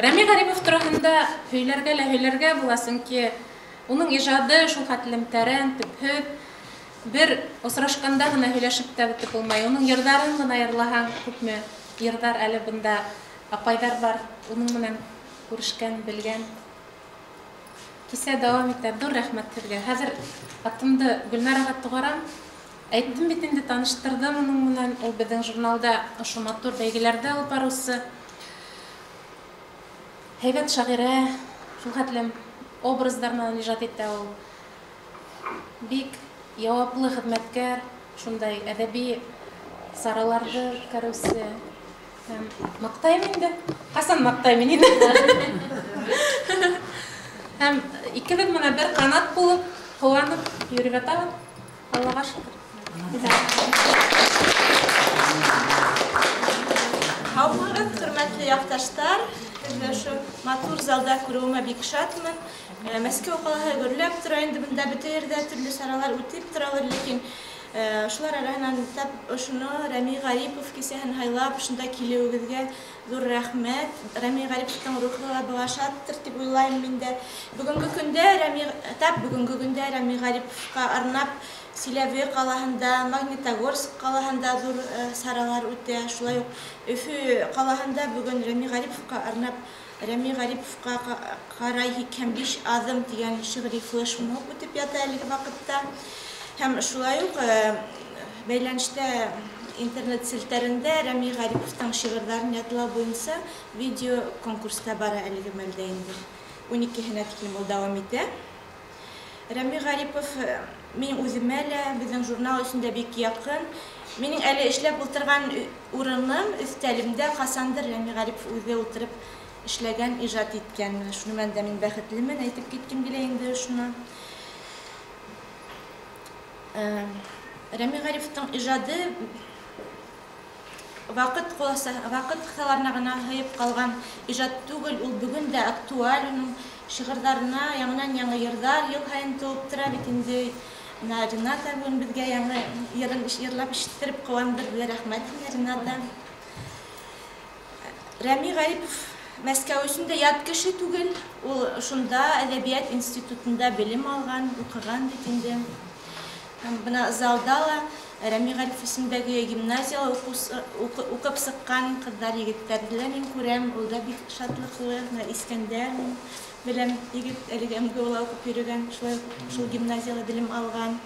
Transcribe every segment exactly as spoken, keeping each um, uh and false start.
Рәми Гарипов турында һөйләргә лә һөйләргә буласың ки, уның ижады шул хәтлем тәрән, төпһөҙ, бер осрашканда гына һөйләшеп тә бетеп булмай. Уның йырҙарын гына йырлаһаң, күпме йырҙар әле бында апайҙар бар, уның менән күрешкән, белгән. Кисә дауам итә. Ҙур рәхмәт һеҙгә. Хәҙер атымды Гөлнараға туғарам. Әйттем бит инде, таныштырҙым уның менән. Ул беҙҙең журналда ошо матур бәйгеләрҙә алып барыусы. Һәйбәт шағирә, шул хәтлем образдарынан ижад итә ул. Бик яуаплы хеҙмәткәр, шундай әҙәби сараларҙы үткәреүсе. Маҡтайым инде. Ҡасан маҡтайым инде. Һәм икебеҙ менән бер ҡанат булып, ҡыуанып йөрөп ятабыҙ. Аллаға шөкөр. Һаумыгыҙ, хөрмәтле яҡташтар. Һеҙҙе ошо матур залда күреүемә бик шатмын. Мәскәү ҡалаһы гөрләп тора инде, бында бөтә ерҙә төрлө саралар үтеп торалыр, ләкин шулар араһынан тап ошоно Рәми Гарипов кисәһен һайлап, ошонда килеүегеҙгә ҙур рәхмәт. Рәми Гариповтың рухы ла быға шаттыр дип уйлайым мин дә. Бөгөнгө көндә Рәми тап бөгөнгө көндә Рәми Гариповҡа арнап Силәбе ҡалаһында, Магнитогорск ҡалаһында ҙур саралар үтә. Шулай уҡ Өфө ҡалаһында бөгөн Рәми Гариповҡа арнап Рәми Гариповҡа ҡарай һикһән биш аҙым тигән шиғри флешмоб үтеп ята әлеге ваҡытта. Һәм шулай уҡ бәйләнештә интернет селтәрендә Рәми Гариповтың шиғырҙарын ятлау буйынса видео конкурста бара әлеге мәлдә инде. ун икеһенә тиклем ул дауам итә. Рәми Гарипов мин үҙемә лә, беҙҙең журнал өсөн дә бик яҡын. Минең әле эшләп ултырған урыным, өҫтәлемдә ҡасандыр Рәми Гарипов үҙе ултырып эшләгән, ижад иткән. Шуны менән дә мин бәхетлемен, әйтеп киткем килә инде шуны. Рәми Гариповтың ижады ваҡыт ҡыҫаларына ғына һыйып ҡалған ижад түгел, ул бөгөн дә актуаль. Уның шиғырҙарына яңынан-яңы йырҙар йыл һайын тыуып тора бит инде. Рената бөгөн беҙгә яңы йырын йырлап ишеттереп ҡыуандырҙы. Рәхмәт Рената. Рәми Гарипов Мәскәү өсөн дә ят кеше түгел. Ул шунда әҙәбиәт институтында белем алған, уҡыған бит инде. Бына залда ла Рәми Гарипов исемендәге гимназияла уҡып сыҡҡан ҡыҙҙар, егеттәрҙе лә мин күрәм. Ул да бик шатлыҡлы, Искәндәр, беләм, егет әлеге эм гэ ула уҡып йөрөгән, шул гимназияла белем алған.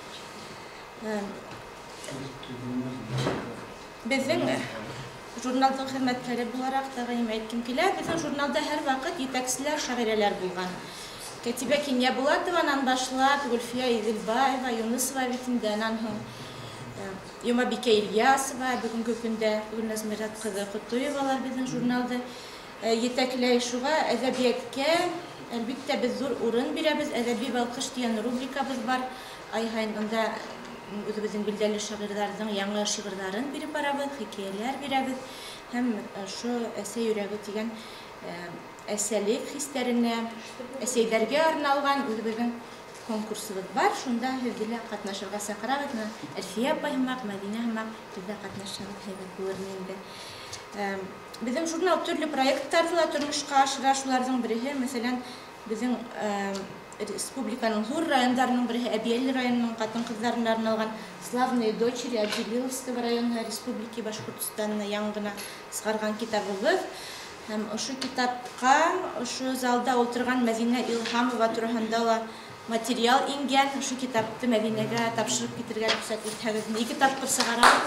Беҙҙең журналдың хеҙмәткәре булараҡ тағайым әйткем килә, беҙҙең журналда һәр ваҡыт етәкселәр, шағирәләр булған. Кәтибә Кинйә Булатованан башлап, Гөлфиә Иҙелбаева, Юнысова битендә, анан һуң Йомабикә Ильясова, бөгөнгө көндә Гөлназ Мират ҡыҙы Ҡотоевалар беҙҙең журналды етәкләй. Шуға әҙәбиәткә, әлбиттә, беҙ ҙур урын бирәбеҙ. Әҙәби балҡыш тигән рубрикабыҙ бар. Ай һайын унда үҙебеҙҙең билдәле шағирҙарҙың яңы шиғырҙарын биреп барабыҙ, хикәйәләр бирәбеҙ. Һәм ошо әсә йөрәге тигән әсәлек хистәренә, әсәйҙәргә арналған үҙебеҙҙең конкурсыбыҙ бар. Шунда һеҙҙе лә ҡатнашырға саҡырабыҙ. Әлфиә апай һымаҡ, Мәҙинә һымаҡ һеҙ дә ҡатнашһағыҙ, һәйбәт булыр инде. Беҙҙең журнал төрлө проекттарҙы ла тормошҡа ашыра. Шуларҙың береһе, мәсәлән, беҙҙең республиканың ҙур райондарының береһе, Әбйәлил районының ҡатын-ҡыҙҙарына арналған «Славные дочери Абджилиловского района Республики Башҡортостанына» яңы ғына сығарған китабыбыҙ. Һәм ошо китапҡа, ошо залда ултырған Мәҙинә Илһамова тураһында ла материал ингән. Ошо китапты Мәҙинәгә тапшырып китергә рөхсәт итһәгеҙ, ике тапҡыр сығарам.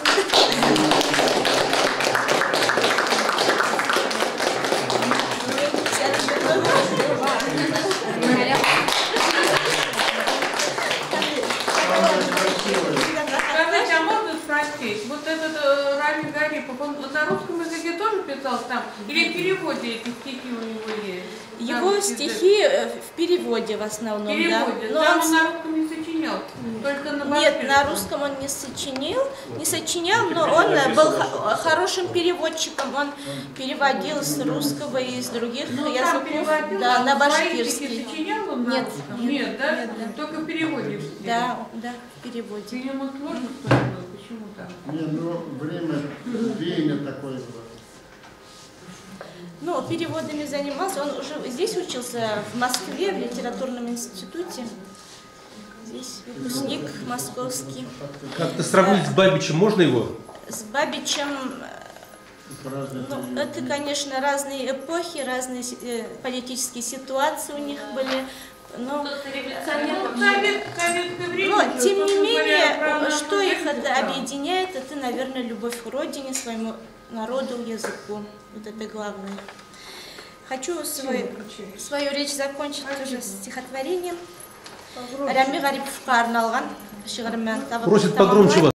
Вот этот Рами Гарипов, он на русском языке тоже писал там? Или в переводе эти стихи у него есть? Его стихи в переводе в основном, в переводе. Да. Но там он... он на русском не сочинял? Только на Нет, на русском он не сочинил, не сочинял, но он был хорошим переводчиком. Он переводил с русского и из других ну, языков, да, на башкирский. Сочинял он? Нет, нет, нет, да? Нет, да? Только в переводе. Да, да, в переводе. Ты ему сложно было? Почему так? Не, ну время, веяние такое было. Ну, переводами занимался. Он уже здесь учился, в Москве, в литературном институте. Здесь выпускник московский. Как-то сравнить с Бабичем можно его? С Бабичем, ну, это, конечно, разные эпохи, разные э, политические ситуации у них были. Но, Ну, ковид- ковидское время, но тем не собственно менее, говоря, про что нашу их жизнь, это да. объединяет, это, наверное, любовь к родине, своему народу, языку. Вот это главное. Хочу свой, свою речь закончить тоже стихотворением. Рами Гариповқа арналған шиғырыммен Просит погромче вас.